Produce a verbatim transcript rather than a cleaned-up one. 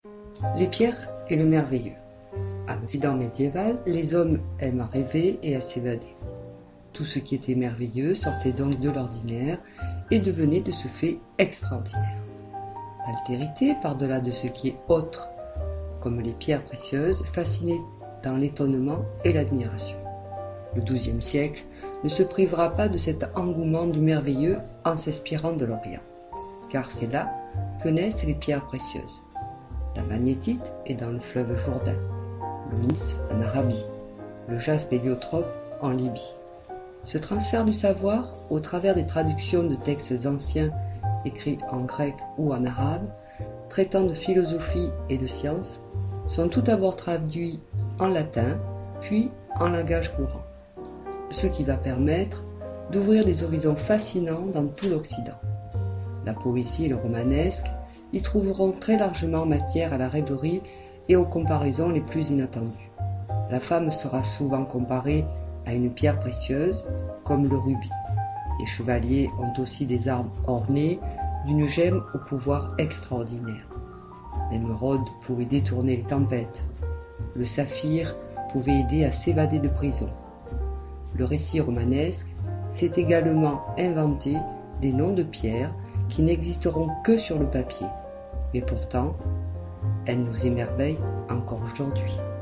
Les pierres et le merveilleux. À l'Occident médiéval, les hommes aiment à rêver et à s'évader. Tout ce qui était merveilleux sortait donc de l'ordinaire et devenait de ce fait extraordinaire. L'altérité, par-delà de ce qui est autre, comme les pierres précieuses, fascinait dans l'étonnement et l'admiration. Le douzième siècle ne se privera pas de cet engouement du merveilleux en s'inspirant de l'Orient, car c'est là que naissent les pierres précieuses. La magnétite est dans le fleuve Jourdain, l'onyx en Arabie, le jaspe héliotrope en Libye. Ce transfert du savoir, au travers des traductions de textes anciens écrits en grec ou en arabe, traitant de philosophie et de sciences, sont tout d'abord traduits en latin, puis en langage courant, ce qui va permettre d'ouvrir des horizons fascinants dans tout l'Occident. La poésie et le romanesque y trouveront très largement matière à la rêverie et aux comparaisons les plus inattendues. La femme sera souvent comparée à une pierre précieuse, comme le rubis. Les chevaliers ont aussi des armes ornées d'une gemme au pouvoir extraordinaire. L'émeraude pouvait détourner les tempêtes. Le saphir pouvait aider à s'évader de prison. Le récit romanesque s'est également inventé des noms de pierres qui n'existeront que sur le papier, mais pourtant, elles nous émerveillent encore aujourd'hui.